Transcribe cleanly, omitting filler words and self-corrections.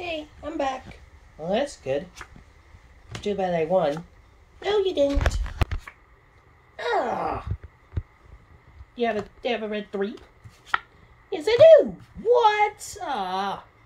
Hey, I'm back. Well, that's good. Too bad I won. No, you didn't. Ah. Do you have a red 3? Yes, I do. What? Ah.